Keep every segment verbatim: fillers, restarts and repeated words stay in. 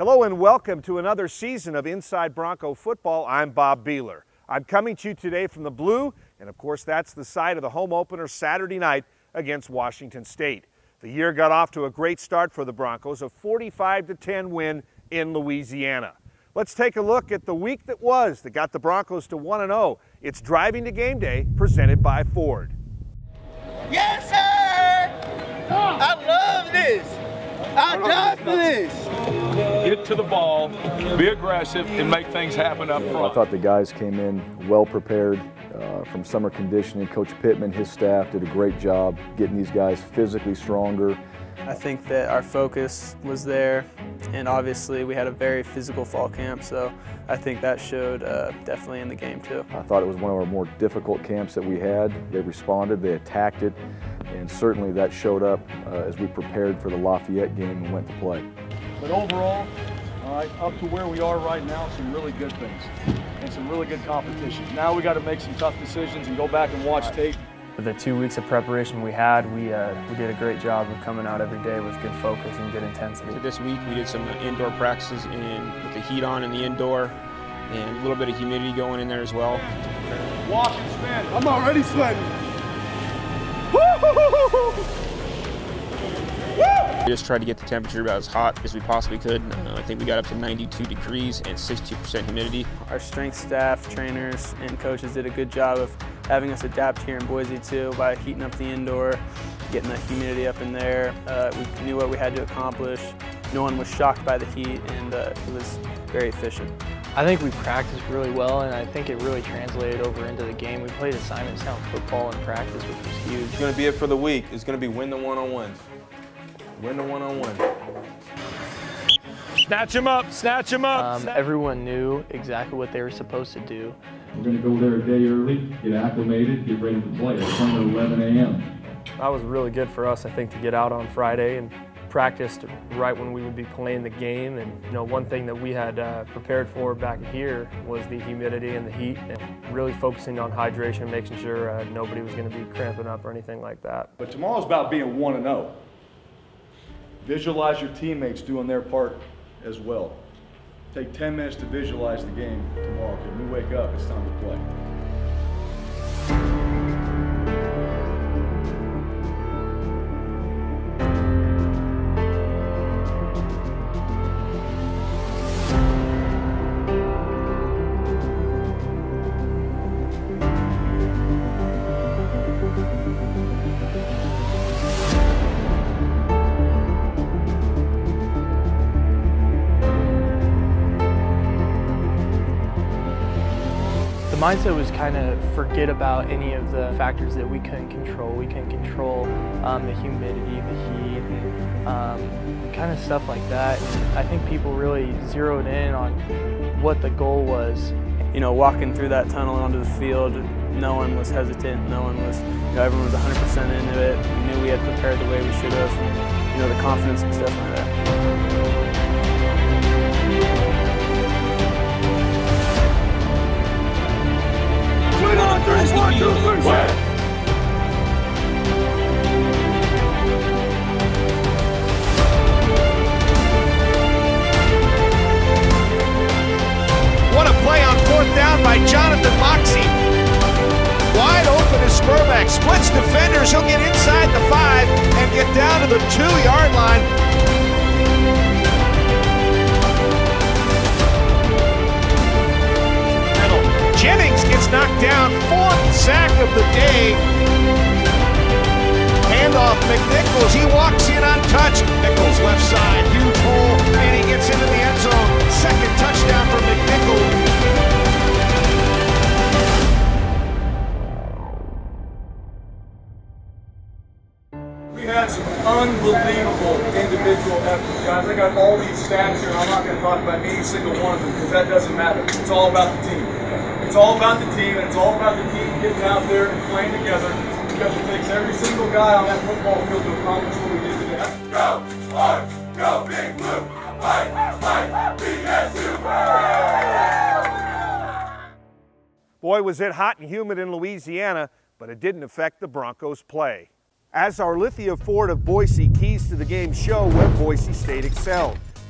Hello and welcome to another season of Inside Bronco Football. I'm Bob Beeler. I'm coming to you today from the Blue, and of course that's the site of the home opener Saturday night against Washington State. The year got off to a great start for the Broncos, a forty-five to ten win in Louisiana. Let's take a look at the week that was that got the Broncos to one and oh. It's Driving to Game Day, presented by Ford. Yes, sir! I love this! I died for this! Get to the ball, be aggressive, and make things happen up front. I thought the guys came in well prepared uh, from summer conditioning. Coach Pittman, his staff did a great job getting these guys physically stronger. I think that our focus was there, and obviously we had a very physical fall camp, so I think that showed uh, definitely in the game too. I thought it was one of our more difficult camps that we had. They responded, they attacked it, and certainly that showed up uh, as we prepared for the Lafayette game and went to play. But overall, all right, up to where we are right now, some really good things and some really good competition. Now we got to make some tough decisions and go back and watch tape. The two weeks of preparation we had, we, uh, we did a great job of coming out every day with good focus and good intensity. So this week we did some indoor practices in, with the heat on in the indoor and a little bit of humidity going in there as well. Walk and spin. I'm already sweating. We just tried to get the temperature about as hot as we possibly could. Uh, I think we got up to ninety-two degrees and sixty-two percent humidity. Our strength staff, trainers, and coaches did a good job of having us adapt here in Boise too by heating up the indoor, getting the humidity up in there. Uh, we knew what we had to accomplish. No one was shocked by the heat, and uh, it was very efficient. I think we practiced really well, and I think it really translated over into the game. We played assignment sound football in practice, which was huge. It's going to be it for the week. It's going to be win the one-on-ones. Win the one-on-one. Snatch him up, snatch him up. Um, everyone knew exactly what they were supposed to do. We're going to go there a day early, get acclimated, get ready to play. It's on at eleven A M That was really good for us, I think, to get out on Friday and practiced right when we would be playing the game. And you know, one thing that we had uh, prepared for back here was the humidity and the heat, and really focusing on hydration, making sure uh, nobody was going to be cramping up or anything like that. But tomorrow's about being one and oh. Visualize your teammates doing their part as well. Take ten minutes to visualize the game tomorrow. When we wake up, it's time to play. The mindset was kind of forget about any of the factors that we couldn't control. We couldn't control um, the humidity, the heat, and um, kind of stuff like that. And I think people really zeroed in on what the goal was. You know, walking through that tunnel onto the field, no one was hesitant. No one was, you know, everyone was one hundred percent into it. We knew we had prepared the way we should have. And, you know, the confidence was definitely there. One, two, three, What a play on fourth down by Jonathan Moxie. Wide open is Spurback. Splits defenders. He'll get inside the five and get down to the two-yard line. Jennings gets knocked down, fourth sack of the day. Handoff McNichols, he walks in untouched. Nichols left side, huge hole, and he gets into the end zone. Second touchdown for McNichols. We had some unbelievable individual efforts, guys. I got all these stats here. I'm not going to talk about any single one of them because that doesn't matter. It's all about the team. It's all about the team, and it's all about the team getting out there and playing together because it takes every single guy on that football field to accomplish what we did today. Go, Orange, go, Big Blue, fight, fight, B S U. Boy, was it hot and humid in Louisiana, but it didn't affect the Broncos' play. As our Lithia Ford of Boise keys to the game show, where Boise State excelled.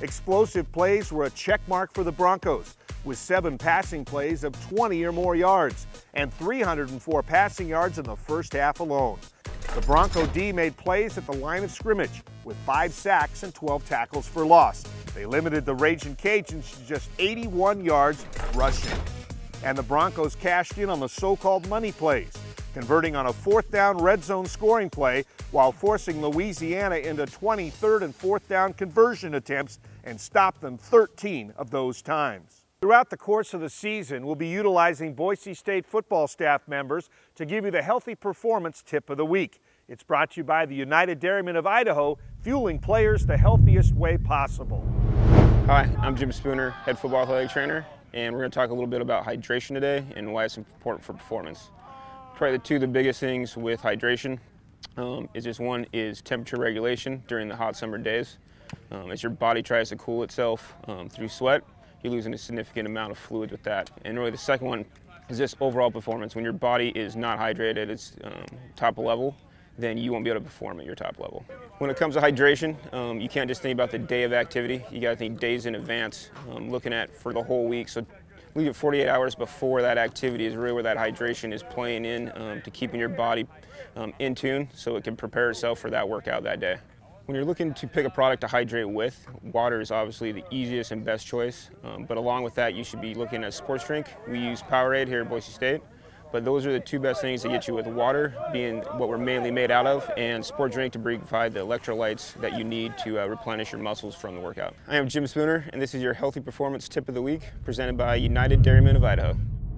Explosive plays were a check mark for the Broncos, with seven passing plays of twenty or more yards and three hundred four passing yards in the first half alone. The Bronco D made plays at the line of scrimmage with five sacks and twelve tackles for loss. They limited the Ragin' Cajuns to just eighty-one yards rushing. And the Broncos cashed in on the so-called money plays, converting on a fourth down red zone scoring play while forcing Louisiana into twenty third and fourth down conversion attempts and stopped them thirteen of those times. Throughout the course of the season, we'll be utilizing Boise State football staff members to give you the Healthy Performance Tip of the Week. It's brought to you by the United Dairymen of Idaho, fueling players the healthiest way possible. Hi, I'm Jim Spooner, head football athletic trainer, and we're going to talk a little bit about hydration today and why it's important for performance. Probably the two of the biggest things with hydration um, is just one is temperature regulation during the hot summer days. Um, as your body tries to cool itself um, through sweat, you're losing a significant amount of fluid with that. And really the second one is just overall performance. When your body is not hydrated, it's um, top level, then you won't be able to perform at your top level. When it comes to hydration, um, you can't just think about the day of activity. You gotta think days in advance, um, looking at for the whole week. So leave it forty-eight hours before that activity is really where that hydration is playing in um, to keeping your body um, in tune so it can prepare itself for that workout that day. When you're looking to pick a product to hydrate with, water is obviously the easiest and best choice. Um, but along with that, you should be looking at a sports drink. We use Powerade here at Boise State. But those are the two best things to get you with water, being what we're mainly made out of, and sport drink to provide the electrolytes that you need to uh, replenish your muscles from the workout. I am Jim Spooner, and this is your Healthy Performance Tip of the Week, presented by United Dairymen of Idaho.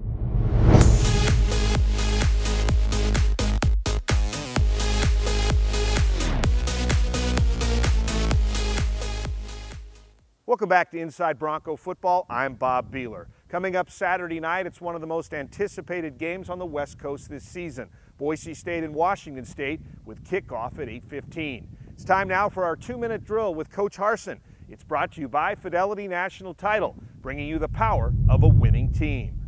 Welcome back to Inside Bronco Football. I'm Bob Beeler. Coming up Saturday night, it's one of the most anticipated games on the West Coast this season. Boise State and Washington State with kickoff at eight fifteen. It's time now for our two-minute drill with Coach Harsin. It's brought to you by Fidelity National Title, bringing you the power of a winning team.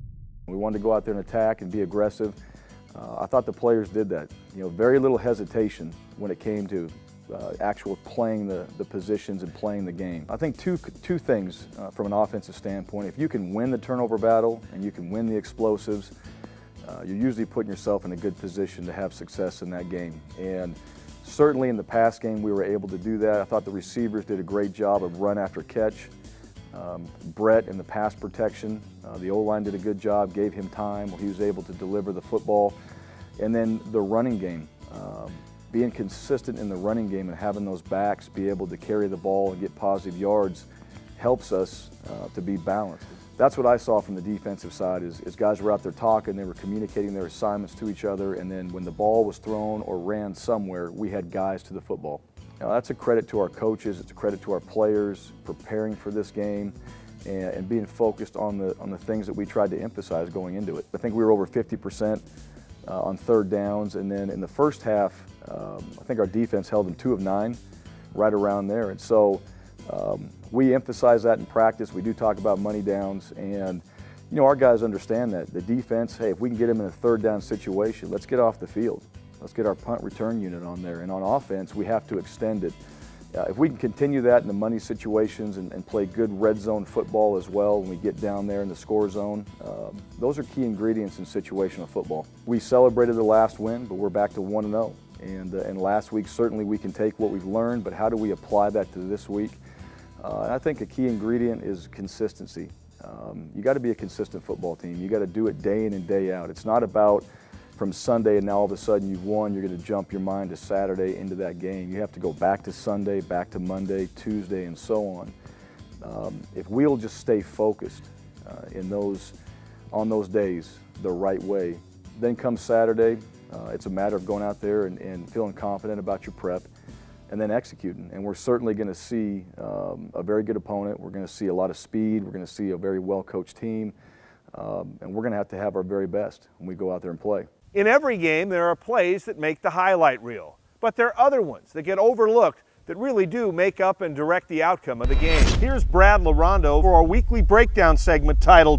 We wanted to go out there and attack and be aggressive. Uh, I thought the players did that. You know, very little hesitation when it came to Uh, actual playing the, the positions and playing the game. I think two, two things uh, from an offensive standpoint. If you can win the turnover battle and you can win the explosives, uh, you're usually putting yourself in a good position to have success in that game. And certainly in the pass game we were able to do that. I thought the receivers did a great job of run after catch. Um, Brett in the pass protection, uh, the O-line did a good job, gave him time where he was able to deliver the football. And then the running game. Um, Being consistent in the running game and having those backs be able to carry the ball and get positive yards helps us uh, to be balanced. That's what I saw from the defensive side is, is guys were out there talking, they were communicating their assignments to each other, and then when the ball was thrown or ran somewhere, we had guys to the football. Now, that's a credit to our coaches, it's a credit to our players preparing for this game and, and being focused on the, on the things that we tried to emphasize going into it. I think we were over fifty percent Uh, on third downs, and then in the first half, um, I think our defense held them two of nine, right around there. And so um, we emphasize that in practice. We do talk about money downs, and you know our guys understand that. The defense, hey, if we can get them in a third down situation, let's get off the field. Let's get our punt return unit on there. And on offense, we have to extend it. Uh, if we can continue that in the money situations and, and play good red zone football as well when we get down there in the score zone, um, those are key ingredients in situational football. We celebrated the last win, but we're back to one and oh. And, uh, and last week, certainly we can take what we've learned, but how do we apply that to this week? Uh, I think a key ingredient is consistency. Um, you got to be a consistent football team. You got to do it day in and day out. It's not about from Sunday and now all of a sudden you've won, you're going to jump your mind to Saturday into that game. You have to go back to Sunday, back to Monday, Tuesday, and so on. Um, if we'll just stay focused uh, in those, on those days the right way, then come Saturday, uh, it's a matter of going out there and, and feeling confident about your prep and then executing. And we're certainly going to see um, a very good opponent. We're going to see a lot of speed. We're going to see a very well-coached team. Um, and we're going to have to have our very best when we go out there and play. In every game, there are plays that make the highlight reel, but there are other ones that get overlooked that really do make up and direct the outcome of the game. Here's Brad LaRondo for our weekly breakdown segment titled,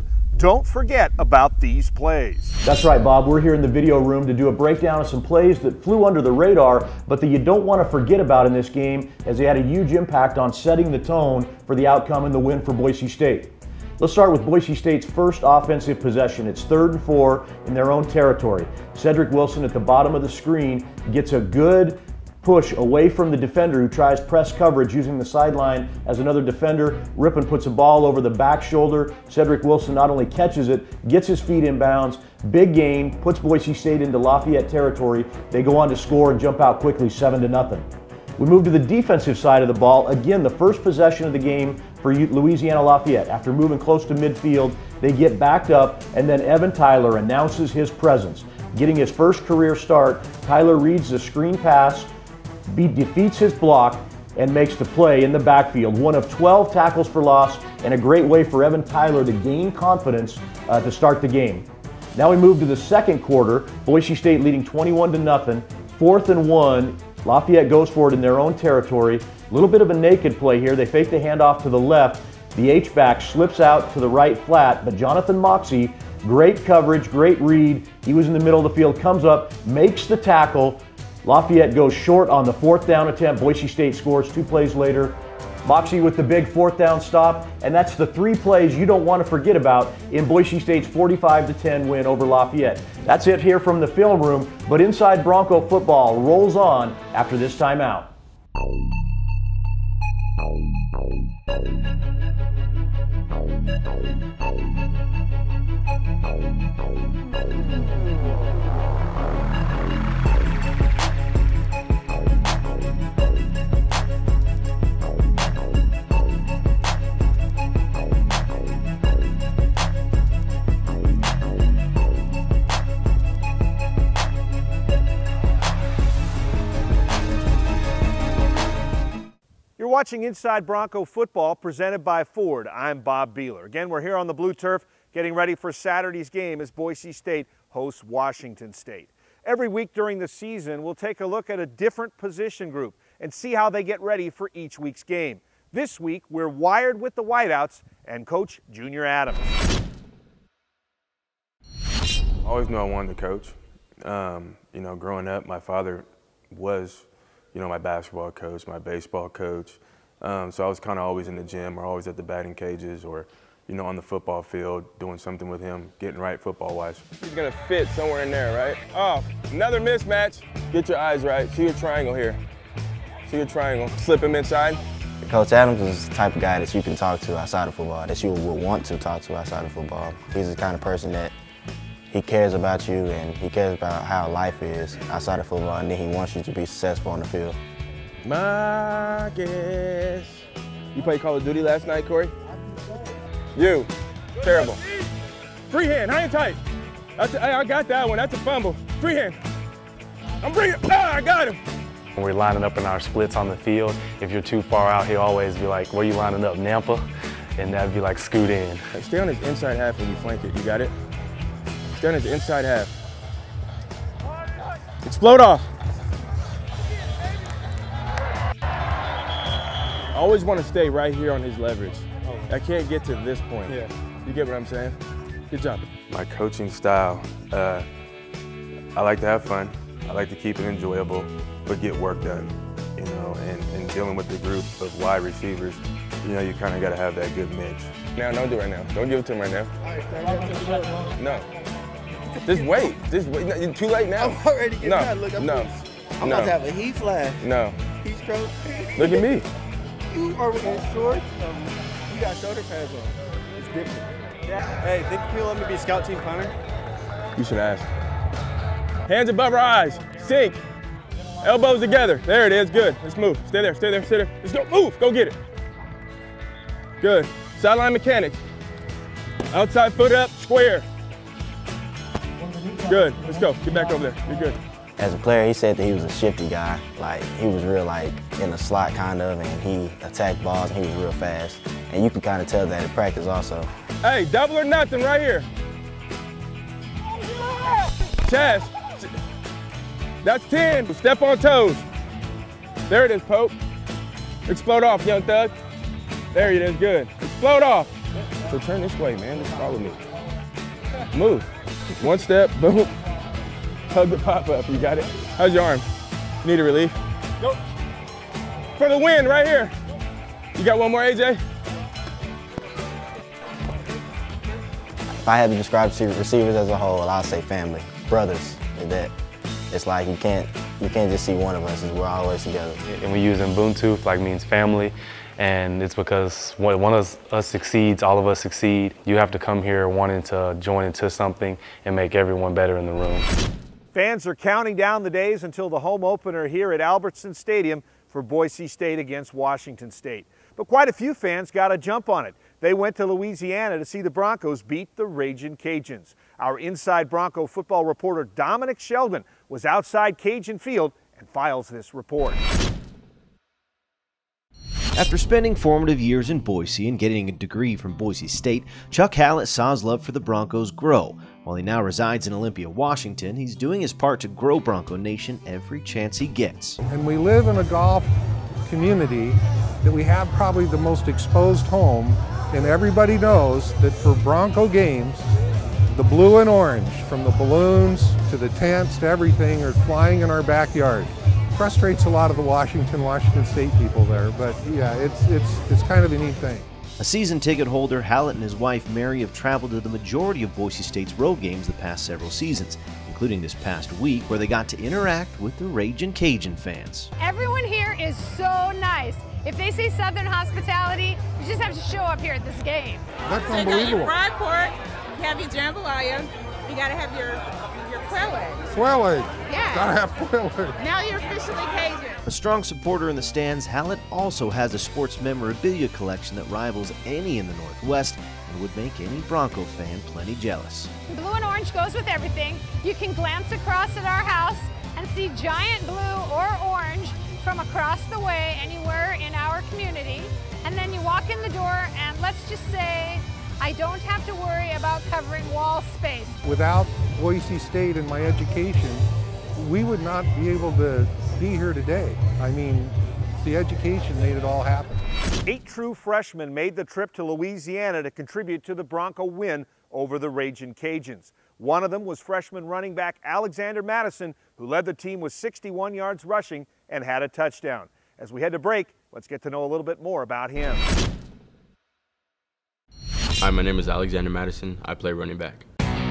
don't forget about these plays. That's right, Bob. We're here in the video room to do a breakdown of some plays that flew under the radar, but that you don't want to forget about in this game, as they had a huge impact on setting the tone for the outcome and the win for Boise State. Let's start with Boise State's first offensive possession. It's third and four in their own territory. Cedric Wilson at the bottom of the screen gets a good push away from the defender who tries press coverage using the sideline as another defender. Rippon puts a ball over the back shoulder. Cedric Wilson not only catches it, gets his feet in bounds. Big gain, puts Boise State into Lafayette territory. They go on to score and jump out quickly, seven to nothing. We move to the defensive side of the ball. Again, the first possession of the game for Louisiana Lafayette. After moving close to midfield, they get backed up, and then Evan Tyler announces his presence. Getting his first career start, Tyler reads the screen pass, Be, defeats his block, and makes the play in the backfield. One of twelve tackles for loss, and a great way for Evan Tyler to gain confidence uh, to start the game. Now we move to the second quarter. Boise State leading twenty-one to nothing. Fourth and one. Lafayette goes for it in their own territory. A little bit of a naked play here. They fake the handoff to the left. The H-back slips out to the right flat, but Jonathan Moxie, great coverage, great read. He was in the middle of the field, comes up, makes the tackle. Lafayette goes short on the fourth down attempt. Boise State scores two plays later. Moxie with the big fourth down stop, and that's the three plays you don't want to forget about in Boise State's forty-five to ten win over Lafayette. That's it here from the film room, but Inside Bronco football rolls on after this timeout. You're watching Inside Bronco Football presented by Ford. I'm Bob Beeler. Again, we're here on the blue turf getting ready for Saturday's game as Boise State hosts Washington State. Every week during the season, we'll take a look at a different position group and see how they get ready for each week's game. This week, we're wired with the Whiteouts and Coach Junior Adams. I always knew I wanted to coach. Um, you know, growing up, my father was you know, my basketball coach, my baseball coach. Um, so I was kind of always in the gym or always at the batting cages or, you know, on the football field doing something with him, getting right football-wise. He's going to fit somewhere in there, right? Oh, another mismatch. Get your eyes right. See your triangle here. See your triangle. Slip him inside. Coach Adams is the type of guy that you can talk to outside of football, that you would want to talk to outside of football. He's the kind of person that he cares about you and he cares about how life is outside of football, and then he wants you to be successful on the field. Marcus. You played Call of Duty last night, Corey? You. Terrible. Free hand, high and tight. That's a, I got that one, that's a fumble. Free hand. I'm bringing, ah, I got him. When we're lining up in our splits on the field, if you're too far out, he'll always be like, where you lining up, Nampa? And that'd be like, scoot in. Hey, stay on his inside half when you flank it, you got it? Stay on his inside half. Explode off. I always want to stay right here on his leverage. I can't get to this point. Yeah. You get what I'm saying? Good job. My coaching style, uh, I like to have fun. I like to keep it enjoyable, but get work done. You know, and, and dealing with the group of wide receivers, you know, you kind of got to have that good mix. Now, don't do it right now. Don't give it to him right now. No. Just wait. Just wait. No, too late now. I'm already getting no. mad. Look, I'm, no. I'm no. about to have a heat flash. No. Heat stroke. Look at me. You are wearing shorts. Um, you got shoulder pads on. It's different. Yeah. Hey, think you'll let me be scout team punter? You should ask. Hands above our eyes. Sink. Elbows together. There it is. Good. Let's move. Stay there. Stay there. Stay there. Let's go. Move. Go get it. Good. Sideline mechanics. Outside foot up. Square. Good. Let's go. Get back over there. You're good. As a player, he said that he was a shifty guy. Like, he was real, like, in the slot kind of, and he attacked balls, and he was real fast. And you can kind of tell that in practice also. Hey, double or nothing right here. Chest. That's ten. Step on toes. There it is, Pope. Explode off, young thug. There it is. Good. Explode off. So turn this way, man. Just follow me. Move. One step, boom. Hug the pop-up, you got it. How's your arm? You need a relief? Nope. For the win, right here. You got one more, A J? If I had to describe receivers as a whole, I'd say family, brothers. That it's like you can't you can't just see one of us. We're always together. And we use Ubuntu, like means family, and it's because when one of us succeeds, all of us succeed. You have to come here wanting to join into something and make everyone better in the room. Fans are counting down the days until the home opener here at Albertson Stadium for Boise State against Washington State. But quite a few fans got a jump on it. They went to Louisiana to see the Broncos beat the Ragin' Cajuns. Our inside Bronco football reporter Dominic Sheldon was outside Cajun Field and files this report. After spending formative years in Boise and getting a degree from Boise State, Chuck Hallett saw his love for the Broncos grow. While he now resides in Olympia, Washington, he's doing his part to grow Bronco Nation every chance he gets. And we live in a golf community that we have probably the most exposed home, and everybody knows that for Bronco games, the blue and orange, from the balloons to the tents to everything, are flying in our backyard. Frustrates a lot of the Washington, Washington State people there, but yeah, it's, it's, it's kind of a neat thing. A season ticket holder, Hallett and his wife Mary have traveled to the majority of Boise State's road games the past several seasons, including this past week where they got to interact with the Ragin' Cajun fans. Everyone here is so nice. If they say Southern hospitality, you just have to show up here at this game. That's so unbelievable. You got your fried pork, you have your jambalaya, you got to have your, your quail eggs. Quail eggs. Yeah. Gotta have quail eggs. Now you're officially Cajun. A strong supporter in the stands, Hallett also has a sports memorabilia collection that rivals any in the Northwest and would make any Bronco fan plenty jealous. Blue and orange goes with everything. You can glance across at our house and see giant blue or orange from across the way anywhere in our community. And then you walk in the door and let's just say, I don't have to worry about covering wall space. Without Boise State and my education, we would not be able to be here today. I mean, the education made it all happen. Eight true freshmen made the trip to Louisiana to contribute to the Bronco win over the Ragin' Cajuns. One of them was freshman running back Alexander Madison, who led the team with sixty-one yards rushing and had a touchdown. As we head to break, let's get to know a little bit more about him. Hi, my name is Alexander Madison. I play running back.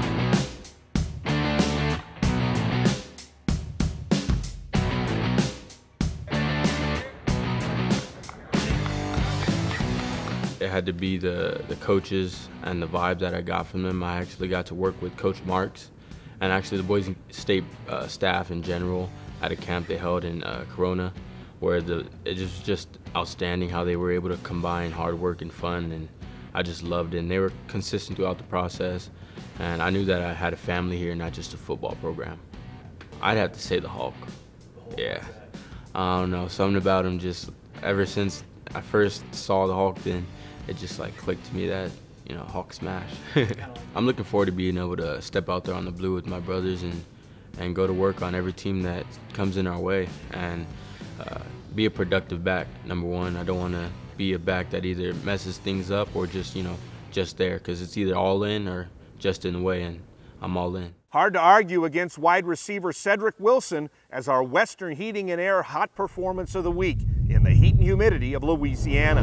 It had to be the, the coaches and the vibe that I got from them. I actually got to work with Coach Marks and actually the Boise State uh, staff in general at a camp they held in uh, Corona, where the, it was just outstanding how they were able to combine hard work and fun, and I just loved it. And they were consistent throughout the process, and I knew that I had a family here, not just a football program. I'd have to say the Hulk. Yeah, I don't know, something about him just, ever since I first saw the Hulk, then it just like clicked to me that, you know, Hulk smash. I'm looking forward to being able to step out there on the blue with my brothers and, and go to work on every team that comes in our way and uh, be a productive back, number one. I don't want to be a back that either messes things up or just, you know, just there, because it's either all in or just in the way, and I'm all in. Hard to argue against wide receiver Cedric Wilson as our Western Heating and Air Hot Performance of the Week in the heat and humidity of Louisiana.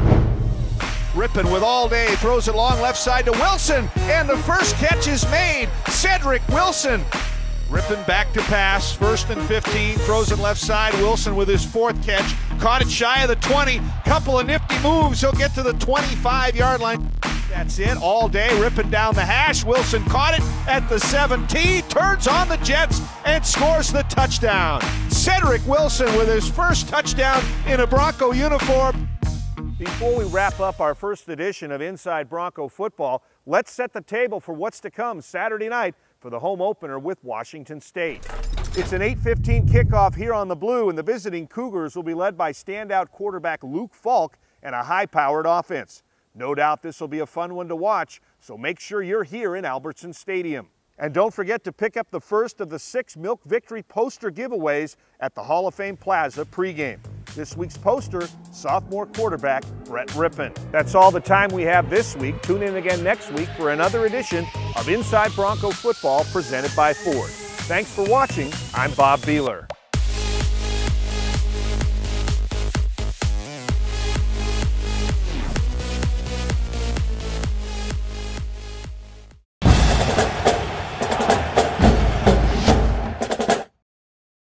Rippon with all day, throws it long left side to Wilson, and the first catch is made. Cedric Wilson. Rippon back to pass, first and fifteen, throws it left side. Wilson with his fourth catch, caught it shy of the twenty. Couple of nifty moves, he'll get to the twenty-five yard line. That's it, all day, Rippon down the hash. Wilson caught it at the seventeen, turns on the Jets, and scores the touchdown. Cedric Wilson with his first touchdown in a Bronco uniform. Before we wrap up our first edition of Inside Bronco Football, let's set the table for what's to come Saturday night for the home opener with Washington State. It's an eight fifteen kickoff here on the Blue, and the visiting Cougars will be led by standout quarterback Luke Falk and a high-powered offense. No doubt this will be a fun one to watch, so make sure you're here in Albertson Stadium. And don't forget to pick up the first of the six Milk Victory poster giveaways at the Hall of Fame Plaza pregame. This week's poster, sophomore quarterback Brett Rippon. That's all the time we have this week. Tune in again next week for another edition of Inside Bronco Football presented by Ford. Thanks for watching. I'm Bob Beeler.